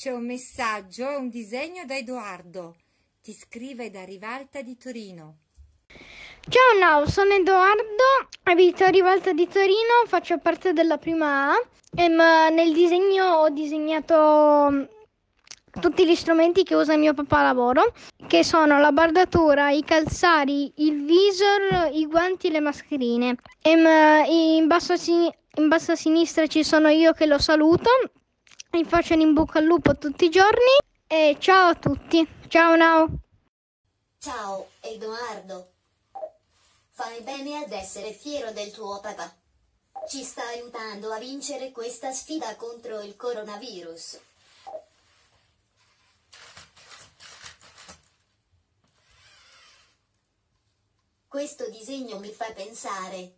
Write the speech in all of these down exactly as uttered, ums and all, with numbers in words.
C'è un messaggio e un disegno da Edoardo. Ti scrive da Rivalta di Torino. Ciao Nau, sono Edoardo, abito a Rivalta di Torino, faccio parte della prima A e nel disegno ho disegnato tutti gli strumenti che usa mio papà a lavoro, che sono la bardatura, i calzari, il visor, i guanti e le mascherine. E in basso a, sin- in basso a sinistra ci sono io che lo saluto, mi faccio un in bocca al lupo tutti i giorni e ciao a tutti. Ciao Nau. Ciao, Edoardo. Fai bene ad essere fiero del tuo papà. Ci sta aiutando a vincere questa sfida contro il coronavirus. Questo disegno mi fa pensare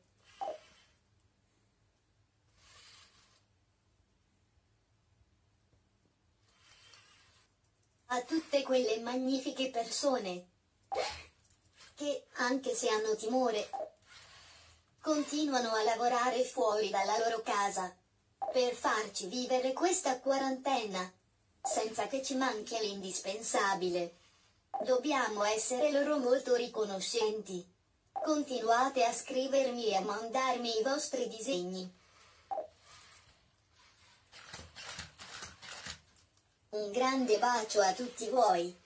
a tutte quelle magnifiche persone che, anche se hanno timore, continuano a lavorare fuori dalla loro casa per farci vivere questa quarantena senza che ci manchi l'indispensabile. Dobbiamo essere loro molto riconoscenti. Continuate a scrivermi e a mandarmi i vostri disegni. Un grande bacio a tutti voi.